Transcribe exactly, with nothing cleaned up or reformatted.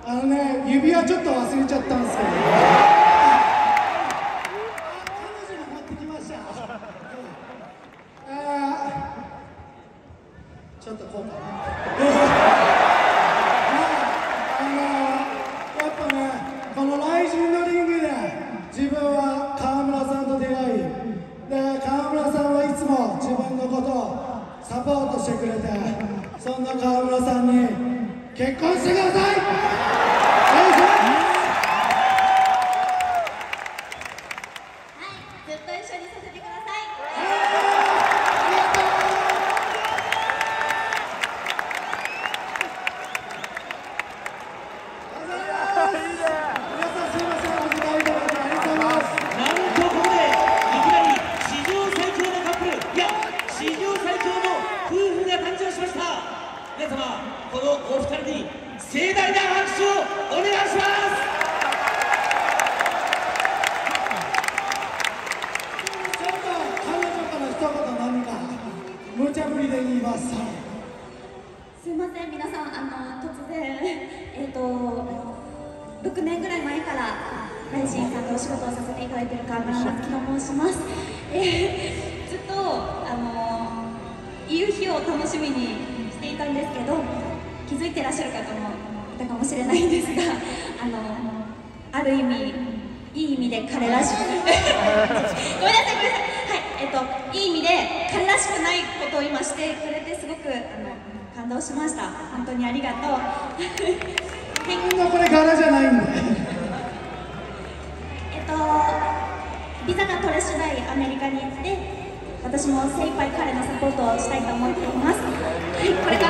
あのね、指輪ちょっと忘れちゃったんですけど、彼女が持ってきました。あちょっとこうかな。あのやっぱね、このライジンのリングで自分は川村さんと出会いで、川村さんはいつも自分のことをサポートしてくれて、そんな川村さんに結婚してください。 皆様、このお二人に盛大な拍手をお願いします。 ちょっと彼女から一言何か無茶ぶりで言います。 すいません、皆さん、あの突然、えっ、ー、とろくねんぐらい前からライジンさんとお仕事をさせていただいている川村夏樹と申します。えー、ずっとあの夕日を楽しみにしていたんですけど、気づいてらっしゃる方もいたかもしれないんですが、あのある意味いい意味で彼らしくごめんなさいごめんなさい、はい、えっといい意味で彼らしくないことを今してくれてすごくあの感動しました。本当にありがとう。 みんなこれ柄じゃないんでえっとビザが取れ次第アメリカに行って、私も精一杯彼のサポートをしたいと思っています。はい、これから